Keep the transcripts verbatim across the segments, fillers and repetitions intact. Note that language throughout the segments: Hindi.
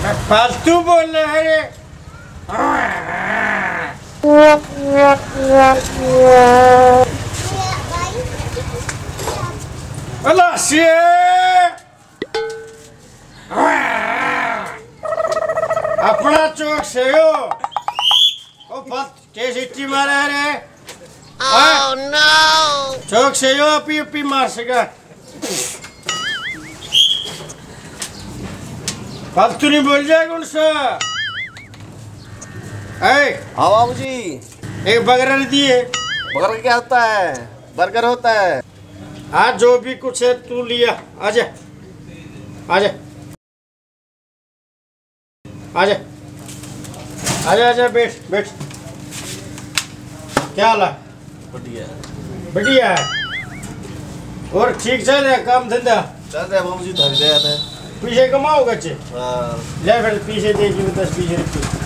फालतू बोल रहे हैं। अल्लाह से अपना चौक से हो ओ फल के सिटी मारा रे। ओह नो चौक से हो अपी अपी मार सका फालतू नहीं बोल जाएगा उनसे। हाँ बाबू जी एक बर्गर दिए। बर्गर क्या होता है? बर्गर होता है। आज जो भी कुछ है तू लिया। आजा आजा आजा आजा आजा बैठ बैठ। क्या हाल है? बढ़िया बढ़िया है। और ठीक चल रहा है काम धंधा? चल रहा है बाबू जी, धर गया था। पीछे कमाओ बच्चे। हाँ ले फिर पीछे देखिए दस पीछे रुपये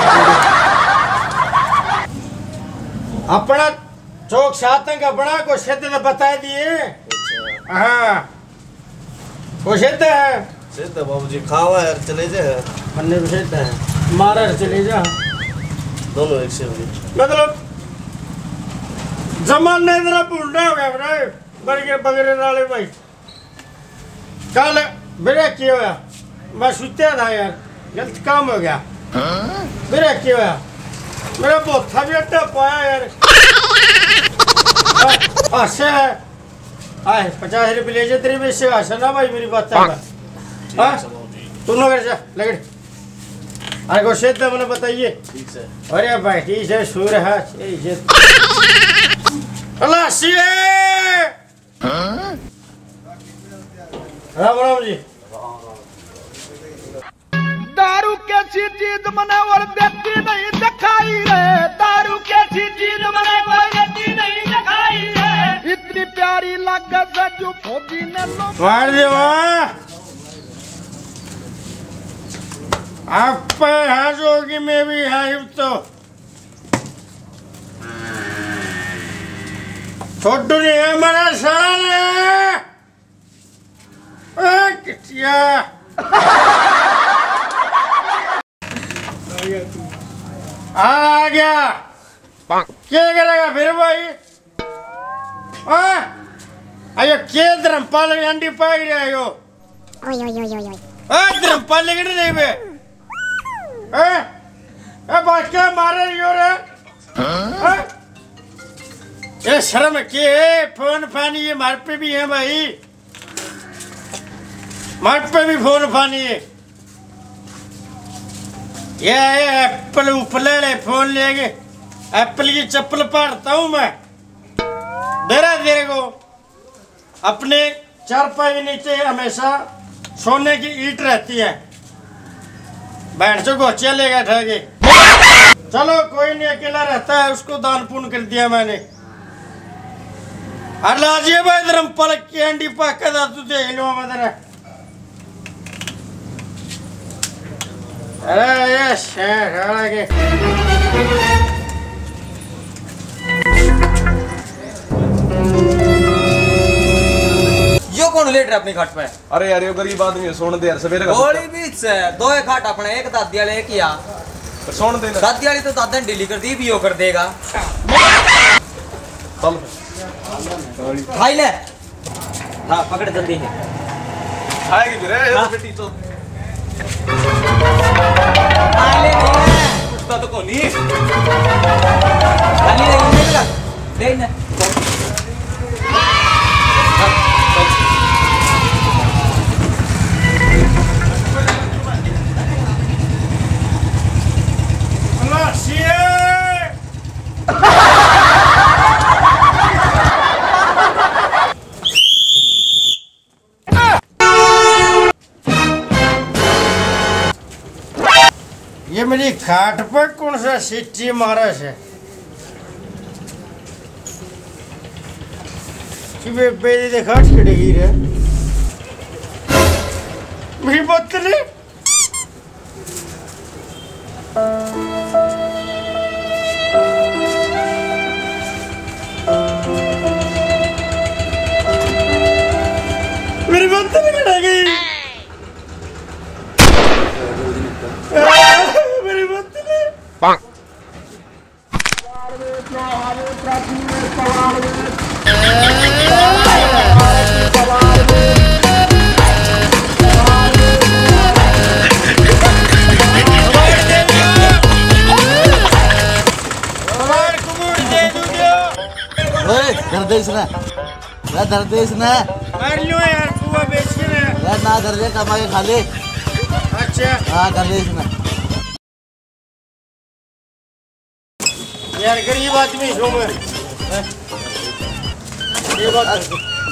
अपना चौक सातों का बना को सिद्ध तो बता दिए। हाँ वो सिद्ध है। सिद्ध बाबू जी खावा यार, चले जाए पन्ने में सिद्ध है मारा चले जा। दोनों एक से मतलब जमाना इतना भूलना हो गया भाई। बरगे बगरे वाले भाई कल मेरा क्या हुआ? मैं सुत्या था यार, गलत काम हो गया। मेरा क्या हुआ? मेरा बोथा भी अट्टा पाया यार। आशा है आए पचास रुपये ले जा तेरे में से। आशा ना भाई मेरी बात है। तुम लोग ऐसा लगे अरे को शेद मैंने बताइए। ठीक है। अरे भाई ठीक है सूर है अल्लाह सी राम राम जी। दारू कैसी चीज मने और देती नहीं दिखाई रे। दारू कैसी चीज मने और देती नहीं दिखाई रे। इतनी प्यारी लागत है जो भोगी ने लो मार दे वाह। आप पे हाथ होगी मैं भी हाइब तो छोटू नहीं है मेरा साले। किटिया आ गया क्या करेगा फिर भाई? अयो क्या धर्मपाल अंडी पाई रहे हो? धर्मपाल लेकर नहीं बे क्या मारे रही हो रे? ये शर्म के फोन फानी ये मार पे भी है भाई। मार पे भी फोन फानी है। ये एप्पल उपले ले फोन लेके एप्पल की चप्पल पहनता हूँ मैं। देरा तेरे को अपने चारपाई के नीचे हमेशा सोने की ईंट रहती है। बैठ जो को चलेगा ठगे। चलो कोई नहीं अकेला रहता है उसको दान पुण्य कर दिया मैंने। अल्लाह भाई धर्मपाल की अंडी पाका था तू देख लो मदर। अरे ये शेर के यो कौन लेट रहा अपनी खाट पे? अरे यार ये गरीब आदमी है, सोन दे यार सवेरे का। गोली बीच से दो एक खाट अपने एक दादी वाले एक किया सोन दे। दादी वाली तो दादा डिली कर दी भी यो कर देगा। चल खाई ले। हाँ पकड़ जल्दी है आएगी फिर ये बेटी तो आले नहीं कुत्ता तो कोनी खाली नहीं लगा दे ना। ये मेरी खाट पर कौन सा सिटी मारा है? बेदी देखा छिड़ेगी रे मेरी बोतल। मेरी बोतल कट गई। दे इसने यार धर दे इसने मार लो यार कुआ बेच के ना यार ना धर दे कमा के खा ले अच्छा हाँ कर दे इसने यार गरीब आदमी हूँ मैं ये बात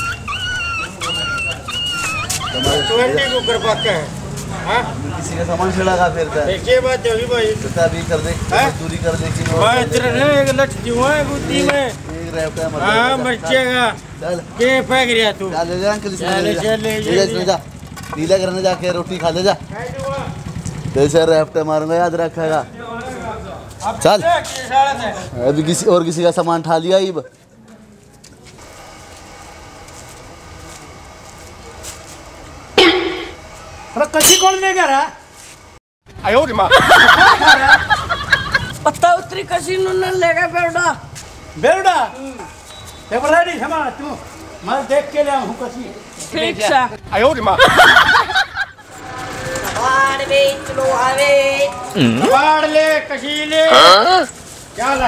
ट्वेंटी को कर पाते हैं हाँ किसी का सामान छेड़ा खा फिर ये बात होगी भाई अभी कर दे दूरी कर दे मैं तेरा नहीं एक लट दिया है गुद्दी में एक रैप है हाँ मर्चेगा चल के फेंक रिया तू चल ले जा अंकल चल चल ले इसमें जा नीला करने जाके रोटी खा ले जा जैसे रैप्ट मारूंगा याद रखेगा चल अभी किसी और किसी का सामान ठा लिया ही अरे कच्ची कौन ले गया आयो रे मां पत्ता उतरी कसी न लेगा बेवड़ा बेवड़ा ते बराड़ी समा तू मैं देख के ले हूं कसी ठीक सा आयो रे मां बाड़ बेच लो आवे बाड़ ले कशी ले क्या ला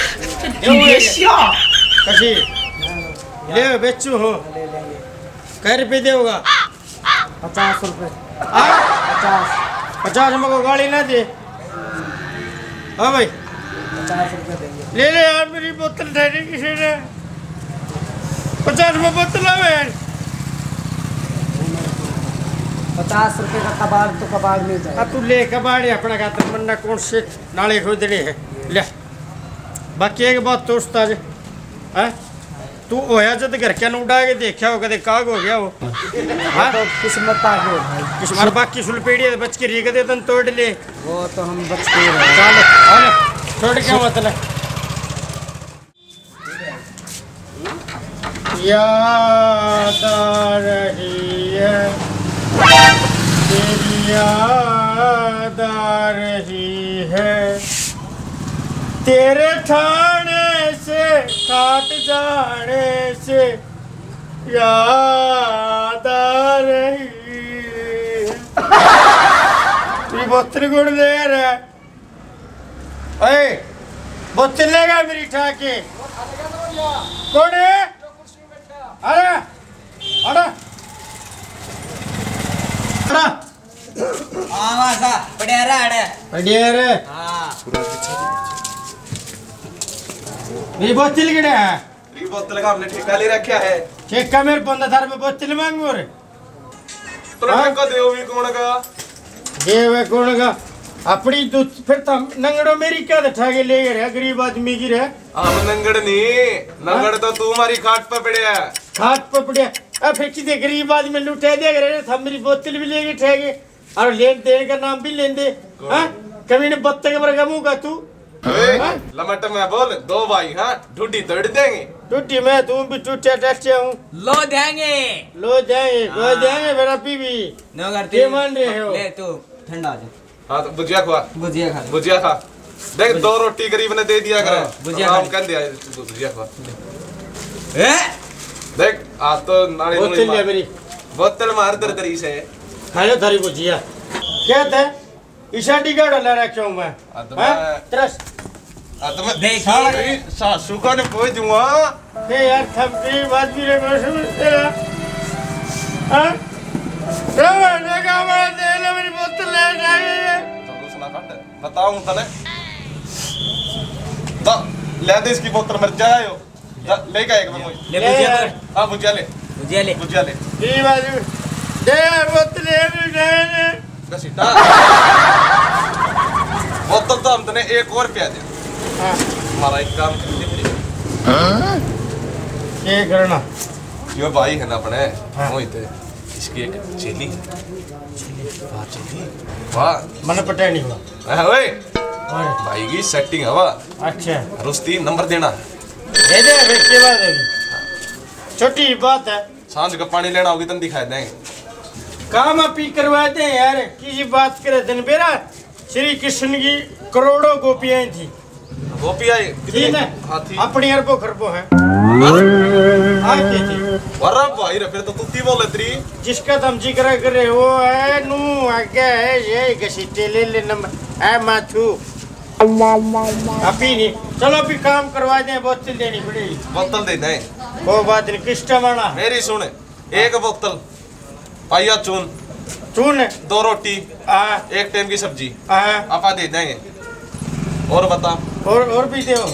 कशी ले बेचू हो कै रुपये देगा पचास रुपए पचास पचास में को गाड़ी ना दे हाँ भाई पचास रुपए देंगे ले ले यार मेरी बोतल ठहरी किसी ने पचास में बोतल है पचास रुपए का कबाड़ तो कबाड़ मिल जाएगा अब तू ले कबाड़ी अपना का तमन्ना कौन से नाले खोदड़े है ले बाकी एक बात तो उस्ताद है तू होया जब घर के उड़ा के देखा हो कदे काग हो गया वो हाँ तो किस्मत आ गई भाई किस्मत बाकी सुलपेड़ी बच के रीक दे तन तोड़ ले वो तो हम बच के रहे चल अरे छोड़ क्या मतलब याद आ रही है तेरी याद आ रही है तेरे ठाणे से काट जाने से याद आ रही है बोतल गुड़ दे रहा है बोतल लेगा मेरी ठाके कौन है अरे अरे अरे आवाज आ बढ़िया रे बढ़िया रे हां मेरी बोतल किधर है ये बोतल का हमने ठेका ले रखा है ठेका मेरे पंद्रह हजार में बोतल मांगो रे तो ठेका देओ भी कौन का ये वे कौन का अपनी तू फिर तो नंगड़ो मेरी क्या ठाके ले गए गरीब आदमी की रे हम नंगड़ नहीं नंगड़ तो तू हमारी खाट पे पड़े है खाट पे पड़े अब फिर किसी गरीब आदमी लुटे दे रहे था मेरी बोतल भी ले गए ठेके और लेन देन का नाम भी लेन दे हाँ कभी ने बत्ते के बरगा मुँह का तू लमट में बोल दो भाई हाँ ढूंढी तोड़ देंगे टूटी मैं तू भी टूटे टचे हूँ लो देंगे लो जाएंगे लो जाएंगे मेरा पीवी नो करते ये मान रहे हो ले तू ठंडा हो जा हाँ तो भुजिया खवा भुजिया खा भुजिया खा देख दो रोटी गरीब ने दे दिया कर भुजिया हम कह दिया भुजिया खवा ए देख आज तो नाड़ी बोतल ले मेरी बोतल मार दर दरी से खा लो थारी भुजिया क्या था ईशा टिकट ला रखा हूँ मैं हाँ तो हाँ मैं- तरस हाँ तो मैं देख सारी सासू का ने पोई दूंगा ये यार थम की बात भी रे मैं समझते हैं हाँ क्या मैंने कहा मैं दे लो मेरी बोतल ले जाएंगे चलो सुना काट बताऊं तने तो ले दे इसकी बोतल मर जायो ले का एक मैं ले भुजिया कर हाँ भुजिया ले भुजिया ले भुजिया ले ये बात दे बोतल ले दे दे घसीटा बोतल तो हम तने एक और पिया दे हाँ हमारा एक काम कर दे ये करना यो भाई है ना अपने हाँ। वही थे इसकी एक चेली वाह चेली वाह मन पता नहीं हुआ हाँ, ओए और भाई की सेटिंग हवा अच्छा रुस्ती नंबर देना दे दे फिर के बाद है छोटी बात है सांझ का पानी लेना होगी तन दिखाई देंगे काम आप ही करवाते हैं यार किसी बात करे दिन बेरा श्री कृष्ण की करोड़ों गोपियां थी गोपी आई ठीक है हाथी अपनी अरबों खरबों है आके थी वरा भाई रे फिर तो तू बोले त्री जिसका तुम जिक्र कर रहे हो है नू आगे है ये घसीटे ले ले नंबर है माथू अभी नहीं चलो अभी काम करवा दें बोतल देनी पड़ेगी बोतल दे दें कोई बात नहीं, किस टमाना मेरी सुन, एक बोतल पाइया चून, चून दो रोटी, हाँ एक टाइम की सब्जी हाँ आपा दे देंगे। और बता और और भी दे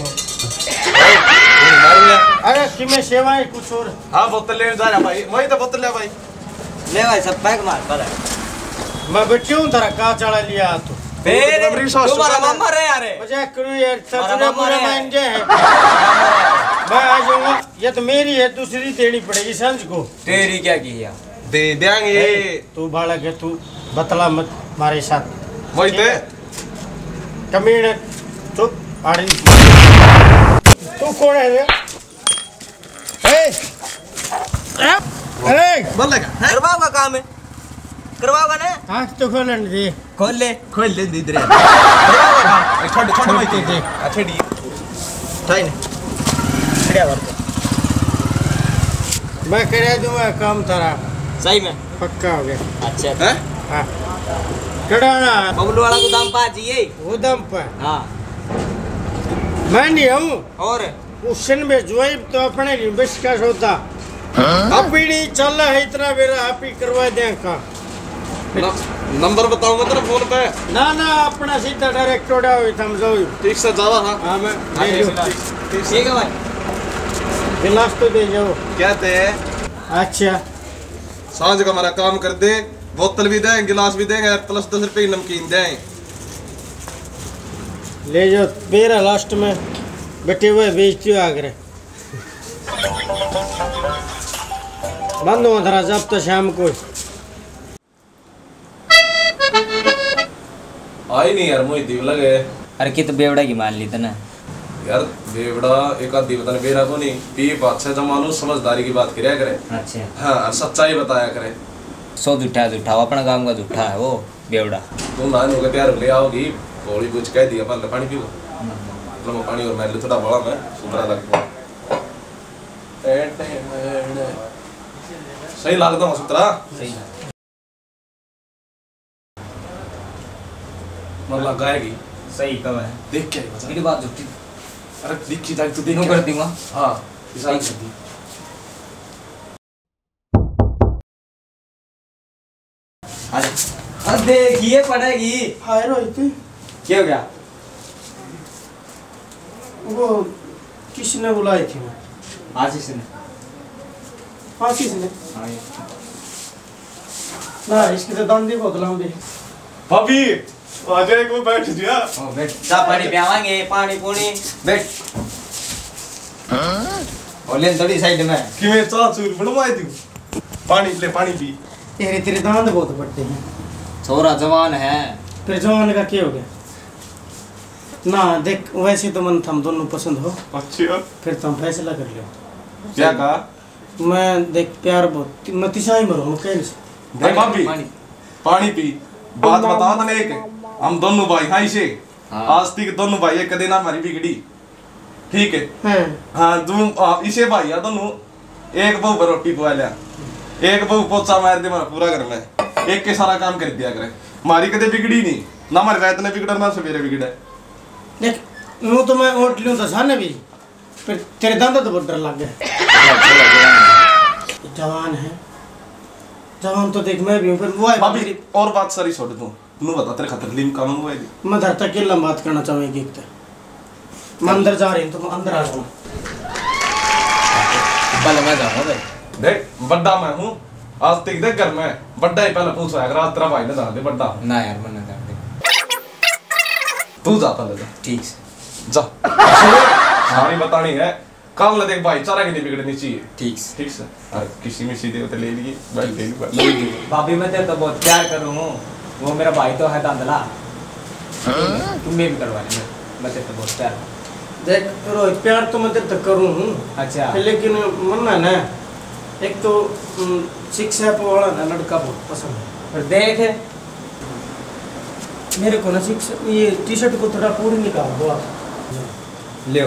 अरे कि मैं सेवाएं कुछ और। हाँ बोतल लेने जा रहा भाई, वही तो बोतल ले भाई। ले भाई सब पैक मार पर मैं बच्चे हूँ तेरा का चढ़ा लिया तू फिर मेरी सास तुम्हारा चुका मामा रे यार मजाक करूँ यार, हमारा ससुरे मामा पूरा है। मान गए हैं। मैं आ जाऊंगा, ये तो मेरी है, दूसरी देनी पड़ेगी सांझ को। तेरी क्या की है दे देंगे। ए, तू बालक है, तू बतला मत हमारे साथ। वही ते कमीने चुप आड़ी। तू कौन है रे? ए ए बोल लगा करवाओ का काम है, करवाओगा ना। आँख तो खोलन दे। खोल ले खोल ले इधर छोड़ छोड़ भाई दे अच्छा डी थाई ने खड़िया कर मैं करा दूंगा काम तेरा, सही में पक्का हो गया। अच्छा हैं हाँ कड़ाना बबलू वाला गोदाम पा चाहिए। वो दम पर हाँ मैं नहीं हूँ और उस दिन में जुआई तो अपने लिए बस का सोता आप ही नहीं चल रहा है इतना मेरा आप ही करवा दें का। नंबर बताऊंगा तेरा फोन पे। ना ना अपना सीधा डायरेक्ट टोड़ा हुई थम जाओ। ठीक से जावा। हाँ हाँ मैं हाँ, ले लूँ। ठीक है भाई गिलास तो दे जाओ। कहते हैं अच्छा सांझ का हमारा काम कर दे, बोतल भी दें गिलास भी देंगे प्लस दस रुपए की नमकीन दें। ले जाओ, मेरा लास्ट में बैठे हुए बेचती हो आगरे बंद हो धरा जब तो शाम को। आई नहीं यार मुझे दीव लगे अरे कित बेवड़ा की मान ली था ना यार बेवड़ा एक आधी बता बेरा को नहीं पी बात से जमानो समझदारी की बात करा करे। अच्छा हाँ सच्चाई बताया करे। सौ झूठा झूठा अपना काम का झूठा है वो बेवड़ा। तुम नान होकर प्यार ले आओगी गोली कुछ कह दिया पर पानी पीओ लो मैं पानी और मैं ले थोड़ा बड़ा मैं सुधरा लगता सही लगता हूँ सुतरा सही मतलब गाएगी सही कब है देख क्या है मेरी बात झूठी अरे दिखी जाए तो देख क्यों क्या कर दूंगा। हाँ इशारा कर दी अब देखिए पड़ेगी। हाय रोहित क्या हो गया वो किसने बुलाई थी? आशीष ने हाँ किसने? हाँ ये ना इसके तो दांत दी बोतलां दे। भाभी आ जाए को बैठ जिया ओ बैठ चा पानी पियावांगे पानी पूनी बैठ और ले थोड़ी साइड में कि मैं चाह चूर बनवाई दी पानी ले पानी पी तेरे तेरे दांत बहुत पड़ते हैं। छोरा जवान है फिर जवान का क्या हो गया? ना देख वैसे तो मन थम दोनों पसंद हो, अच्छा फिर तुम फैसला कर लो। क्या कहा मैं देख प्यार बहुत मैं तिसाई मरो मैं कह नहीं सकता। देख भाभी पानी पानी पी बात बता तने एक हम दोनों भाई हाँ इसे हाँ। आज तक दोनों भाई एक दिन हमारी बिगड़ी ठीक है हाँ हाँ तुम आ, इसे भाई यार दोनों एक बहू पर रोटी पवा लिया एक बहू पोचा मार दे मेरा पूरा घर में एक के सारा काम कर दिया करे हमारी कदे बिगड़ी नहीं ना हमारे रात ने बिगड़ा ना सवेरे बिगड़ा देख यूँ तो मैं ओट लूँ तो साने भी फिर तेरे दांत तो बहुत डर लग गया। जवान है जवान तो देख मैं भी हूँ, फिर वो है भाभी और बात सारी छोड़ दूं तू बता तेरे खातिर लीम कानून हुआ है मैं धरता के लम बात करना चाहूँगी एक तो मैं अंदर जा रही हूँ तो मैं अंदर आ जाऊँ। पहले मैं जाऊंगा भाई देख बड्डा मैं हूँ आज तक देख घर में बड्डा ही पहले पूछ रहा है रात तेरा भाई ने जान दे बड्डा ना यार मन ना कर तू जा पहले जा ठीक से जा सारी बतानी है कल ले देख भाई चारा की नहीं बिगड़नी चाहिए ठीक से ठीक से अरे किसी में सीधे होते ले लिए बैठ ले ली भाभी मैं तेरे तो बहुत प्यार कर रहा हूँ वो मेरा भाई तो है दांदला तुम भी करवा ले मैं तेरे तो बहुत प्यार देख रोहित प्यार तो मैं तेरे तक करूँ हूँ अच्छा लेकिन मन ना ना एक तो शिक्षा वाला ना लड़का बहुत पसंद है। और देख मेरे को ना शिक्षा ये टी शर्ट को थोड़ा पूरी निकाल दो आप। ले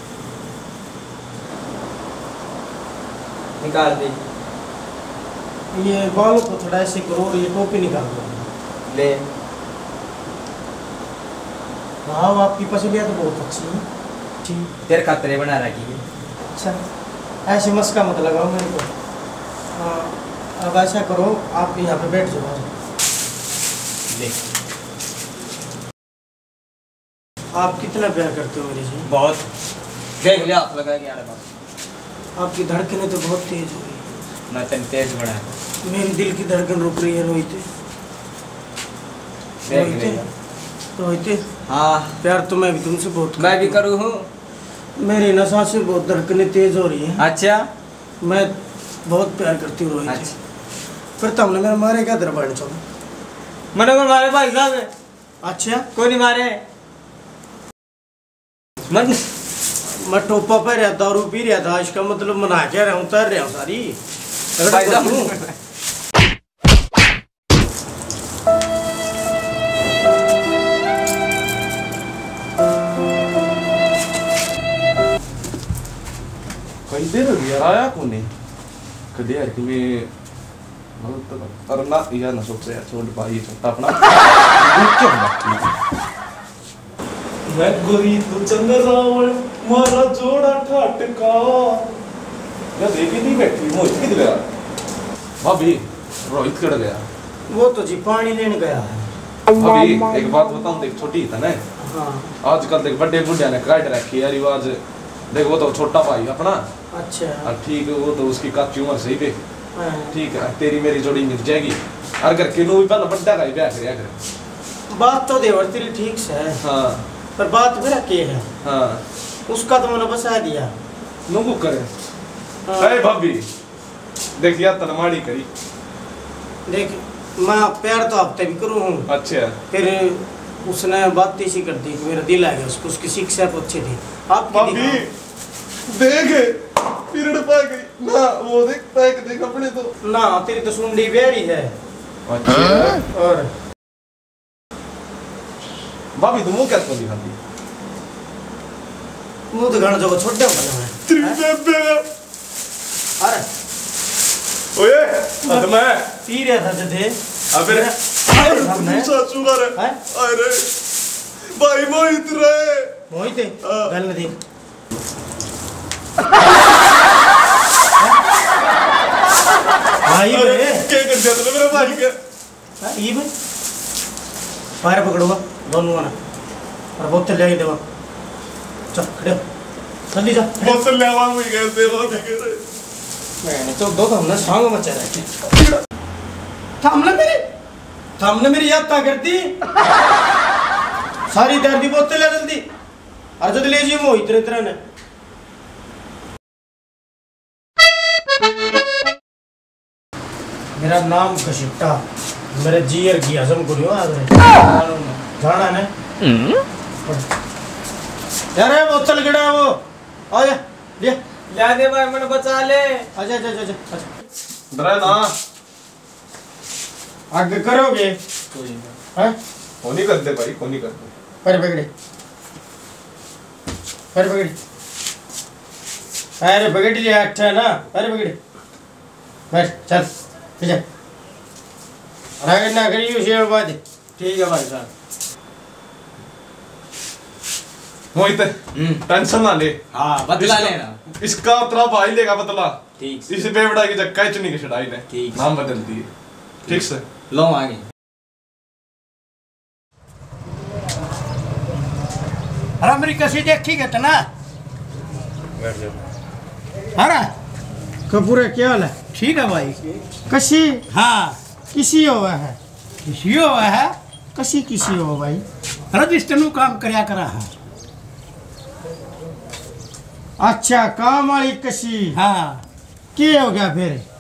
निकाल दे ये बालों को थोड़ा ऐसे करो और ये टोपी निकाल दो। ले हाँ आपकी पसलियाँ तो बहुत अच्छी है। ठीक तेरे खातिर बना रखी है अच्छा ऐसे मस्का मत लगाओ मेरे को। हाँ, अब ऐसा करो, आप यहाँ पे बैठ जाओ। ले आप कितना प्यार करते हो मेरे से? बहुत। देख लिया आप लगा के यार बात। आपकी धड़कनें तो बहुत तेज हो गई। मैं तेन तेज बड़ा मेरे दिल की धड़कन रुक रही है रोहित। देख रोहित लिया। रोहित, हाँ प्यार तो मैं भी तुमसे बहुत मैं भी करता करूँ हूँ। हूँ। मेरी नशा से बहुत धड़कनें तेज हो रही हैं। अच्छा मैं बहुत प्यार करती हूँ रोहित। अच्छा फिर तुमने मेरा मारे क्या दरबार चलो? मैंने को मारे भाई साहब। अच्छा, कोई नहीं मारे। मन मैं टोपा पे रहा, दारू पी रहा था, इसका मतलब मना के रहा हूँ, तैर रहा हूँ सारी। भाई साहब कई देर हो गई यार, आया कौन नहीं कदे यार कि मैं मतलब तो अरे ना यार ना सोच यार छोड़ भाई छोटा अपना क्या बात मैं गोरी तू चंद्रावण मारा जोड़ा ठाटका यार देखी नहीं बैठी मोहित किधर गया भाभी? रोहित किधर गया? वो तो जी पानी लेने गया है। भाभी एक बात बताऊं, देख छोटी था ना हाँ। आजकल देख बड़े बुढ़िया ने काट रखी है रिवाज। देख वो तो छोटा भाई अपना, अच्छा। और ठीक है वो तो उसकी काफी उम्र सही पे हाँ। ठीक है, तेरी मेरी जोड़ी मिल जाएगी। और घर के नो भी पहले बड्डा का ही ब्याह करया कर। बात तो देवर तेरी ठीक से है, हाँ पर बात मेरा के है, हाँ उसका तो मैंने बसा दिया। नुगु करे। हाँ। अरे भाभी देख यार तनमाड़ी करी। देख मैं प्यार तो हफ्ते भी करूँ हूँ, अच्छा फिर उसने बात ऐसी कर दी कि मेरा दिल आ गया उसको, उसकी शिक्षा तो अच्छी थी। आप भाभी देख पीरियड पा गई ना, वो देख पैक देख अपने तो ना, तेरी तो सुंडी प्यारी है। अच्छा और भाभी तुम वो क्या तो दिखाती मुंह तो घण जो छोटे बना है। तेरी बेबे अरे ओए मत मैं पी रहा था जदे अबे हमने सासू का रे हैं? अरे भाई मोहित रे मोहित हाँ। गल न देख भाई अरे बे क्या कर दिया तूने मेरे भाई के? हाँ, ये बे पैर पकड़वा दोनों ना और बोतल ले देवा। चल खड़े हो, जल्दी जा। बोतल ले आवा मुझे गए दे भाभी के रे। मैंने तो दो तो हमने सांग मचा रखे। थामने मेरी थामने मेरी याद ता करती सारी दर्दी बोतल ले जल्दी और जल्दी ले जी मोहित रे तेरे ने। मेरा नाम कशिप्टा, मेरे जीयर की हजम को नहीं आ रहे जाना है यार। ये बोतल गिरा है वो, आ जा ले ला दे भाई मैंने बचा ले। आजा आजा आजा आजा। डरा ना आगे करोगे हैं? कोनी करते भाई कोनी करते। पैर पकड़े पैर पकड़े अरे पकड़ लिया अच्छा ना, पैर पकड़े बैठ चल जा आगे ना करियो शेर बात। ठीक है भाई साहब। मोहित टेंशन ना ले। हाँ बदला इसका- लेना। इसका तेरा भाई लेगा बदला। ठीक इस बेवड़ा की जगह चुनी की छड़ाई ने ठीक। नाम बदल दिए। ठीक से लो आगे। अरे मेरी कसी देखी गए ना अरे कपूरे क्या हाल है? ठीक है भाई। कसी हाँ किसी हुआ है किसी हुआ है कसी किसी हो भाई रजिस्टर काम करया करा है। अच्छा काम वाली कसी हाँ क्या हो गया फिर?